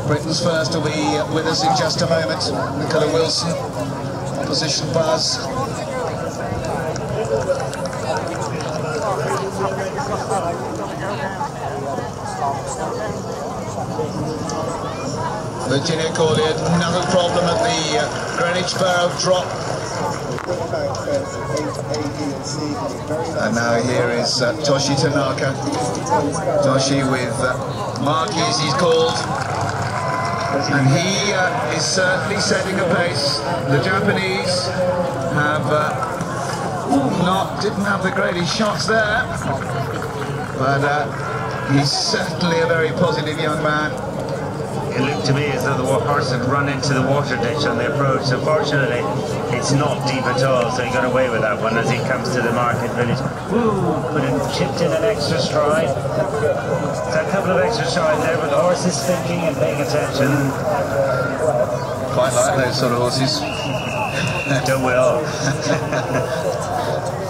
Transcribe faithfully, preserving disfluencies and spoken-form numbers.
Britain's first will be with us in just a moment. Nicola Wilson, opposition buzz. Virginia Corley, another problem at the uh, Greenwich Barrow drop. And now here is uh, Toshi Tanaka. Toshi with uh, Marky, as he's called. And he uh, is certainly setting a pace. The Japanese have uh, not, didn't have the greatest shots there. But uh, he's certainly a very positive young man. It looked to me as though the horse had run into the water ditch on the approach, so fortunately it's not deep at all, so he got away with that one as he comes to the market village. Woo! But it chipped in an extra stride. So a couple of extra strides there, but the horse is thinking and paying attention. Quite like those sort of horses. Don't we all?